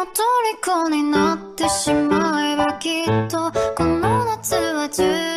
の虜になってしまえばきっとこの夏は充